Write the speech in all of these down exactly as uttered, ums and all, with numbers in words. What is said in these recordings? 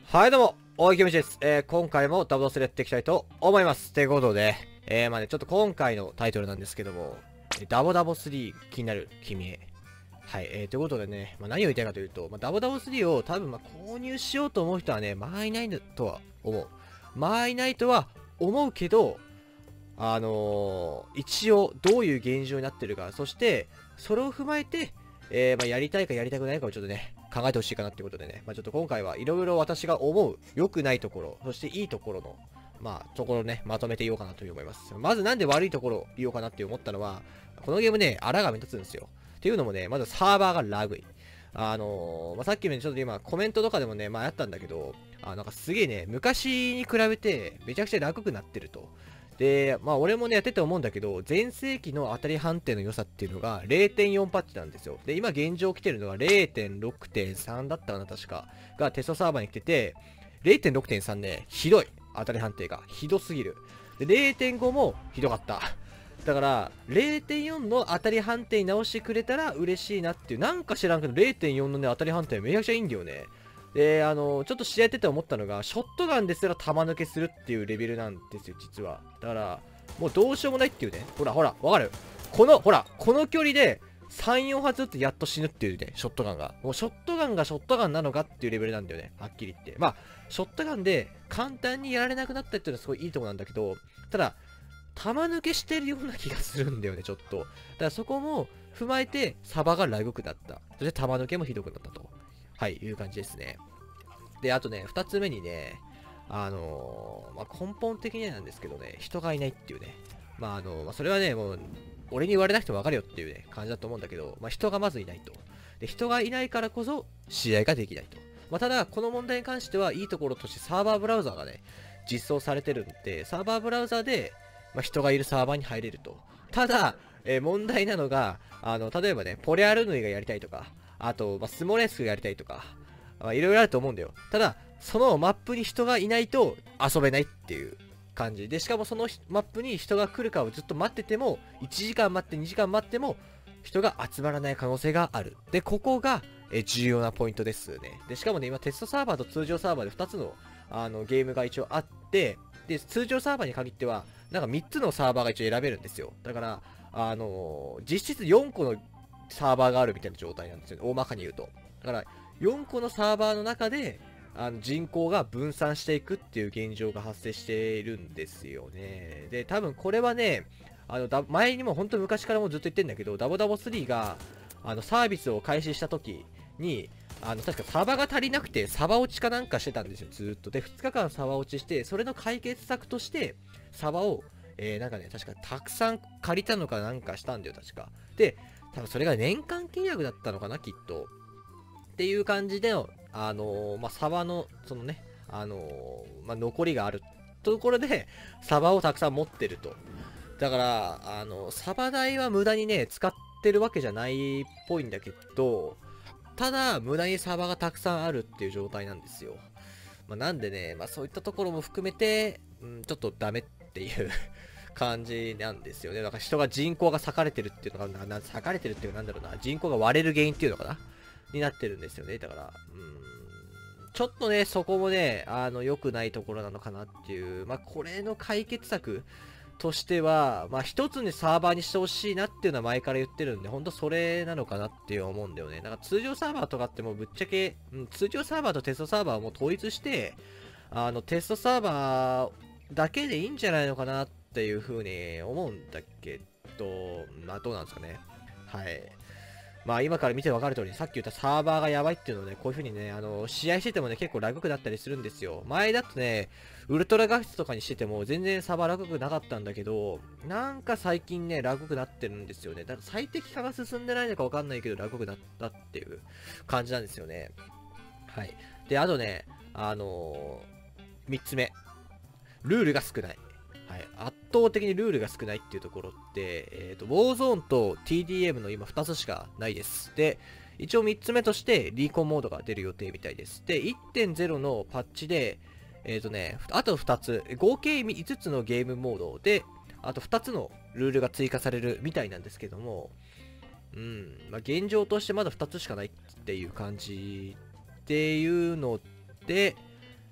はいどうも、大池道です。えー、今回もダブルスやっていきたいと思います。ということで、えー、まあね、ちょっと今回のタイトルなんですけども、ダボダボスリー気になる君へ。はい、えー、ということでね、まあ、何を言いたいかというと、まあ、ダボダボスリーを多分まあ購入しようと思う人はね、まあいないとは思う。まあいないとは思うけど、あのー、一応どういう現状になってるか、そして、それを踏まえて、えー、まあ、やりたいかやりたくないかをちょっとね、考えてほしいかなっていうことでね、まあ、ちょっと今回はいろいろ私が思う良くないところ、そしていいところの、まあ、ところをね、まとめていようかなと思います。まずなんで悪いところを言おうかなって思ったのは、このゲームね、あらが目立つんですよ。っていうのもね、まずサーバーがラグい。あのー、まあ、さっきもちょっと今コメントとかでもね、まあ、やったんだけど、あなんかすげえね、昔に比べてめちゃくちゃ楽くなってると。で、まあ俺もねやってて思うんだけど、全盛期の当たり判定の良さっていうのが れいてんよん パッチなんですよ。で、今現状来てるのが れいてんろくてんさん だったかな、確か。がテストサーバーに来てて、れいてんろくてんさん ね、ひどい。当たり判定が。ひどすぎる。で、れいてんご もひどかった。だから、れいてんよん の当たり判定に直してくれたら嬉しいなっていう、なんか知らんけど れいてんよん のね、当たり判定めちゃくちゃいいんだよね。で、あの、ちょっと試合やってて思ったのが、ショットガンですら弾抜けするっていうレベルなんですよ、実は。だから、もうどうしようもないっていうね。ほらほら、わかる？この、ほら、この距離でさん、よん発撃ってやっと死ぬっていうね、ショットガンが。もうショットガンがショットガンなのかっていうレベルなんだよね、はっきり言って。まあ、ショットガンで簡単にやられなくなったっていうのはすごいいいとこなんだけど、ただ、弾抜けしてるような気がするんだよね、ちょっと。だからそこも踏まえて、サバがラグくなった。そして弾抜けもひどくなったと。はい、いう感じですね。で、あとね、二つ目にね、あのー、まあ、根本的にはなんですけどね、人がいないっていうね。まあ、あのー、まあ、それはね、もう、俺に言われなくてもわかるよっていうね、感じだと思うんだけど、まあ、人がまずいないと。で、人がいないからこそ、試合ができないと。まあ、ただ、この問題に関しては、いいところとしてサーバーブラウザーがね、実装されてるんで、サーバーブラウザーで、まあ、人がいるサーバーに入れると。ただ、えー問題なのが、あの、例えばね、ポレアルヌイがやりたいとか、あと、まあ、スモレスクがやりたいとか、まあ、いろいろあると思うんだよ。ただ、そのマップに人がいないと遊べないっていう感じで、しかもそのマップに人が来るかをずっと待ってても、いちじかん待ってにじかん待っても人が集まらない可能性がある。で、ここがえ重要なポイントですね。で、しかもね、今テストサーバーと通常サーバーでふたつのあのゲームが一応あって、で、通常サーバーに限っては、なんかみっつのサーバーが一応選べるんですよ。だから、あのー、実質よんこのサーバーがあるみたいな状態なんですよね。大まかに言うと。だから、よんこのサーバーの中で、あの人口が分散していくっていう現状が発生しているんですよね。で、多分これはね、あのだ前にも本当昔からもずっと言ってんだけど、ダボダボスリーがあのサービスを開始した時に、あの確かサバが足りなくてサバ落ちかなんかしてたんですよ、ずーっと。で、ふつかかんサバ落ちして、それの解決策としてサバを、えー、なんかね、確かたくさん借りたのかなんかしたんだよ、確か。で、多分それが年間契約だったのかな、きっと。っていう感じでの、あのー、まあ、サバの、そのね、あのー、まあ、残りがあるところで、サバをたくさん持ってると。だから、あの、サバ代は無駄にね、使ってるわけじゃないっぽいんだけど、ただ、無駄にサバがたくさんあるっていう状態なんですよ。まあ、なんでね、まあ、そういったところも含めて、うん、ちょっとダメっていう感じなんですよね。だから人が人口が裂かれてるっていうのが、な、な裂かれてるっていうかなんだろうな、人口が割れる原因っていうのかなになってるんですよね。だから、うーん、ちょっとね、そこもね、あの、良くないところなのかなっていう、まあ、これの解決策としては、まあ、一つにサーバーにしてほしいなっていうのは前から言ってるんで、ほんとそれなのかなっていう思うんだよね。なんか通常サーバーとかってもうぶっちゃけ、うん、通常サーバーとテストサーバーをもう統一して、あの、テストサーバーだけでいいんじゃないのかなっていうふうに思うんだけど、まあ、どうなんですかね。はい。まあ今から見て分かる通り、さっき言ったサーバーがやばいっていうので、こういう風にね、あの、試合しててもね、結構ラグくなったりするんですよ。前だとね、ウルトラ画質とかにしてても全然サーバーラグくなかったんだけど、なんか最近ね、ラグくなってるんですよね。だから最適化が進んでないのか分かんないけど、ラグくなったっていう感じなんですよね。はい。で、あとね、あのー、みっつめ。ルールが少ない。はい、圧倒的にルールが少ないっていうところって、えーと、Warzone と ティーディーエム の今ふたつしかないです。で、一応みっつめとしてリーコンモードが出る予定みたいです。で、いってんゼロ のパッチで、えっ、ー、とね、あとふたつ、合計いつつのゲームモードで、あとふたつのルールが追加されるみたいなんですけども、うん、まあ、現状としてまだふたつしかないっていう感じっていうので、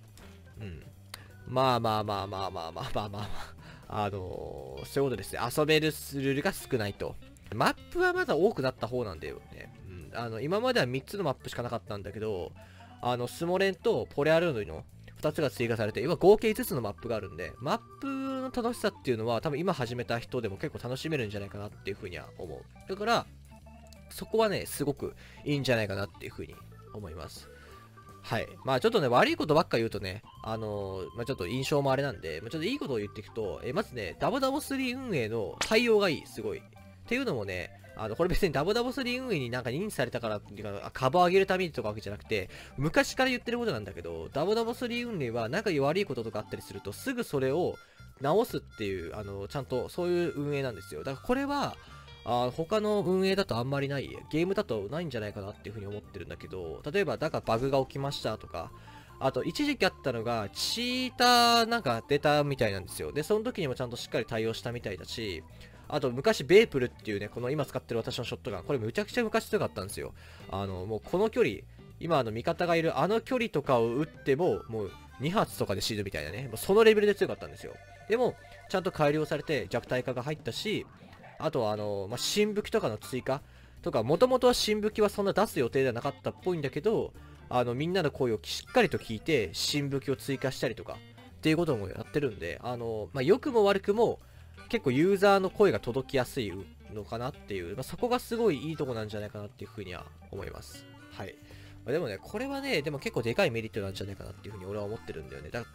まあまあまあまあまあまあまあまあ、あのー、そういうことですね。遊べるルールが少ないと。マップはまだ多くなった方なんだよね。うん。あの、今まではみっつのマップしかなかったんだけど、あの、スモレンとポレアルーノのふたつが追加されて、今合計いつつのマップがあるんで、マップの楽しさっていうのは多分今始めた人でも結構楽しめるんじゃないかなっていうふうには思う。だから、そこはね、すごくいいんじゃないかなっていうふうに思います。はい。まあちょっとね、悪いことばっか言うとね、あのー、まあちょっと印象もあれなんで、まあ、ちょっといいことを言っていくと、えまずね、ダブダブスリー運営の対応がいい、すごい。っていうのもね、あの、これ別にダブダブスリー運営になんか認知されたからっていうか、株を上げるためにとかわけじゃなくて、昔から言ってることなんだけど、ダブダブスリー運営は仲悪いこととかあったりすると、すぐそれを直すっていう、あの、ちゃんとそういう運営なんですよ。だからこれは、あ他の運営だとあんまりない、ゲームだとないんじゃないかなっていうふうに思ってるんだけど、例えば、だからバグが起きましたとか、あと、一時期あったのが、チーターなんか出たみたいなんですよ。で、その時にもちゃんとしっかり対応したみたいだし、あと、昔、ベープルっていうね、この今使ってる私のショットガン、これむちゃくちゃ昔強かったんですよ。あの、もうこの距離、今、あの、味方がいるあの距離とかを撃っても、もうに発とかで死ぬみたいなね、もうそのレベルで強かったんですよ。でも、ちゃんと改良されて弱体化が入ったし、あとは、あの、まあ、新武器とかの追加とか、もともとは新武器はそんな出す予定ではなかったっぽいんだけど、あの、みんなの声をしっかりと聞いて、新武器を追加したりとか、っていうこともやってるんで、あの、まあ、良くも悪くも、結構ユーザーの声が届きやすいのかなっていう、まあ、そこがすごいいいとこなんじゃないかなっていうふうには思います。はい。まあ、でもね、これはね、でも結構でかいメリットなんじゃないかなっていうふうに俺は思ってるんだよね。だって、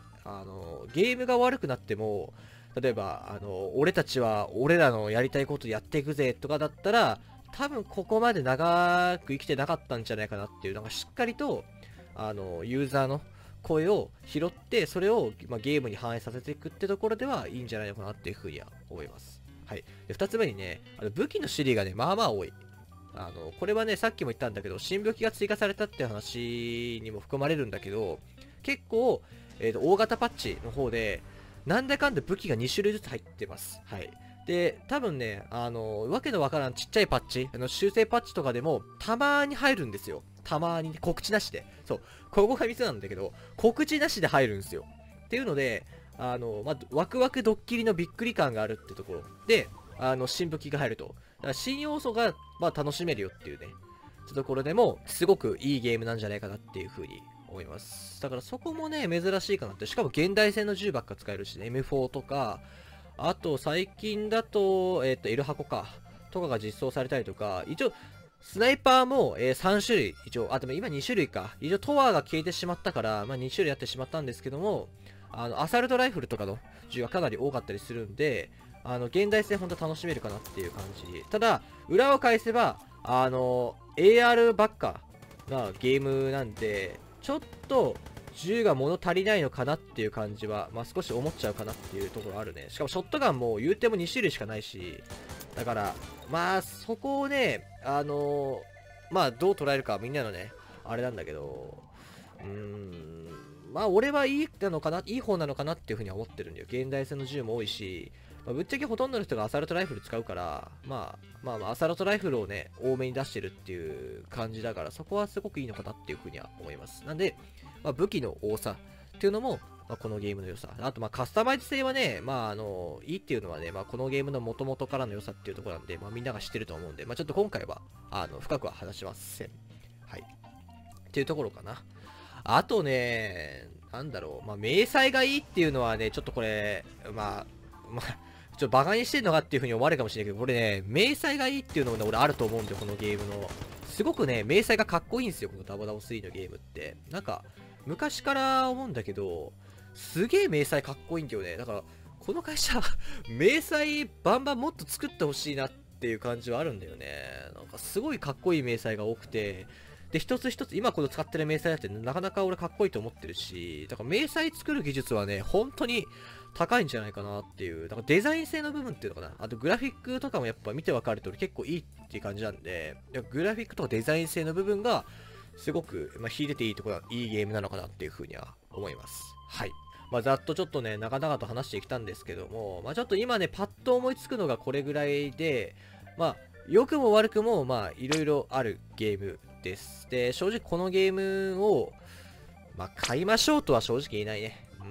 あの、ゲームが悪くなっても、例えば、あの、俺たちは俺らのやりたいことやっていくぜとかだったら、多分ここまで長く生きてなかったんじゃないかなっていう、なんかしっかりと、あの、ユーザーの声を拾って、それを、まあ、ゲームに反映させていくってところではいいんじゃないのかなっていうふうには思います。はい。で、二つ目にね、あの武器の種類がね、まあまあ多い。あの、これはね、さっきも言ったんだけど、新武器が追加されたって話にも含まれるんだけど、結構、えーと、大型パッチの方で、なんだかんだ武器がに種類ずつ入ってます。はい。で、多分ね、あの、わけのわからんちっちゃいパッチ、あの修正パッチとかでも、たまーに入るんですよ。たまーに、ね、告知なしで。そう。ここがミスなんだけど、告知なしで入るんですよ。っていうので、あの、まあ、ワクワクドッキリのびっくり感があるってところで、あの、新武器が入ると。だから新要素が、まあ、楽しめるよっていうね、ってところでも、すごくいいゲームなんじゃないかなっていう風に思います。だからそこもね、珍しいかなって。しかも現代戦の銃ばっか使えるし、ね、エムフォー とか、あと最近だと、えっ、ー、と、L 箱か、とかが実装されたりとか、一応、スナイパーも、えー、さん種類、一応、あ、でも今に種類か。一応トワーが消えてしまったから、まあに種類やってしまったんですけども、あの、アサルトライフルとかの銃がかなり多かったりするんで、あの、現代戦ほんと楽しめるかなっていう感じ。ただ、裏を返せば、あの、エーアール ばっかなゲームなんで、ちょっと、銃が物足りないのかなっていう感じは、まあ、少し思っちゃうかなっていうところあるね。しかもショットガンも言うてもに種類しかないし、だから、まあ、そこをね、あのー、まあ、どう捉えるかみんなのね、あれなんだけど、うーん、まあ、俺はいいなのかな、いい方なのかなっていうふうには思ってるんだよ。現代戦の銃も多いし、まあ、ぶっちゃけほとんどの人がアサルトライフル使うから、まあ、まあ、まあ、アサルトライフルをね、多めに出してるっていう感じだから、そこはすごくいいのかなっていうふうには思います。なんで、まあ、武器の多さっていうのも、まあ、このゲームの良さ。あと、まあ、カスタマイズ性はね、まあ、あの、いいっていうのはね、まあ、このゲームの元々からの良さっていうところなんで、まあ、みんなが知ってると思うんで、まあ、ちょっと今回は、あの、深くは話しません。はい。っていうところかな。あとね、なんだろう、まあ、明細がいいっていうのはね、ちょっとこれ、まあ、まあ、ちょっとバカにしてんのかっていう風に思われるかもしれないけど、これね、明細がいいっていうのもね、俺あると思うんだよ、このゲームの。すごくね、明細がかっこいいんですよ、このダボダボスリーのゲームって。なんか、昔から思うんだけど、すげえ明細かっこいいんだよね。だから、この会社、明細バンバンもっと作ってほしいなっていう感じはあるんだよね。なんかすごいかっこいい明細が多くて、で、一つ一つ、今この使ってる明細だってなかなか俺かっこいいと思ってるし、だから明細作る技術はね、本当に高いんじゃないかなっていう、だからデザイン性の部分っていうのかな。あとグラフィックとかもやっぱ見てわかる通り結構いいっていう感じなんで、グラフィックとかデザイン性の部分が、すごく、まあ、秀でていいところ、いいゲームなのかなっていうふうには思います。はい。まあ、ざっとちょっとね、長々と話してきたんですけども、まあ、ちょっと今ね、パッと思いつくのがこれぐらいで、まあ、良くも悪くも、まあ、いろいろあるゲームです。で、正直このゲームを、まあ、買いましょうとは正直言えないね。うん。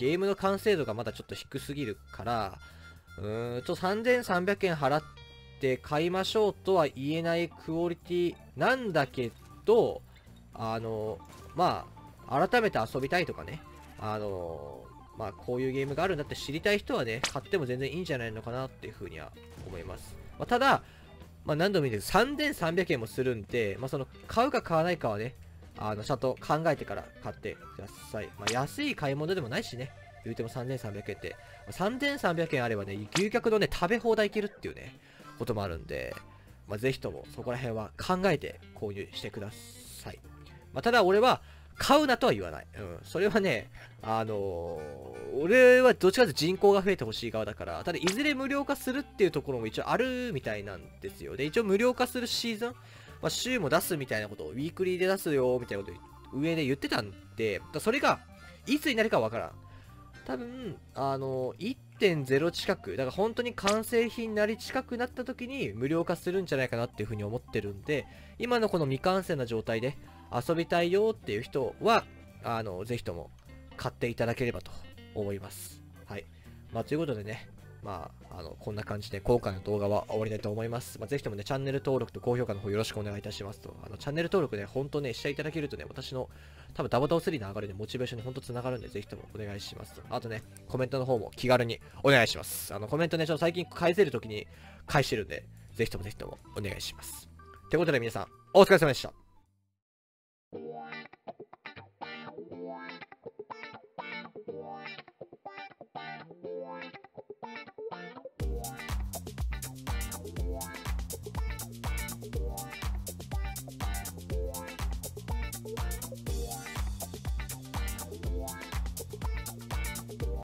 ゲームの完成度がまだちょっと低すぎるから、うーん、ちょっとさんぜんさんびゃくえん払って買いましょうとは言えないクオリティなんだけど、あの、まあ、改めて遊びたいとかね、あの、まあ、こういうゲームがあるんだって知りたい人はね、買っても全然いいんじゃないのかなっていうふうには思います。まあ、ただ、まあ、何度も言うけど、さんぜんさんびゃくえんもするんで、まあ、その、買うか買わないかはね、あの、ちゃんと考えてから買ってください。まあ、安い買い物でもないしね、言うてもさんぜんさんびゃくえんって、さんぜんさんびゃくえんあればね、牛角のね、食べ放題いけるっていうね、こともあるんで、まあ、ぜひともそこら辺は考えて購入してください。まあ、ただ俺は、買うなとは言わない。うん。それはね、あのー、俺はどっちかというと人口が増えてほしい側だから、ただいずれ無料化するっていうところも一応あるみたいなんですよ。で、一応無料化するシーズン、まあ、週も出すみたいなことを、ウィークリーで出すよ、みたいなことを上で言ってたんで、だそれが、いつになるかわからん。多分、あのー、いってんゼロ 近く、だから本当に完成品になり近くなった時に無料化するんじゃないかなっていうふうに思ってるんで、今のこの未完成な状態で遊びたいよっていう人は、あの、ぜひとも買っていただければと思います。はい。まあ、ということでね、まあ、あの、こんな感じで今回の動画は終わりたいと思います。まあ、ぜひともね、チャンネル登録と高評価の方よろしくお願いいたしますと。あの、チャンネル登録ね、ほんとね、していただけるとね、私の多分ダボダボスリーの上がりでモチベーションにほんとつながるんで、ぜひともお願いします。あとね、コメントの方も気軽にお願いします。あの、コメントね、ちょっと最近返せるときに返してるんで、ぜひともぜひともお願いします。ということで皆さん、お疲れ様でした。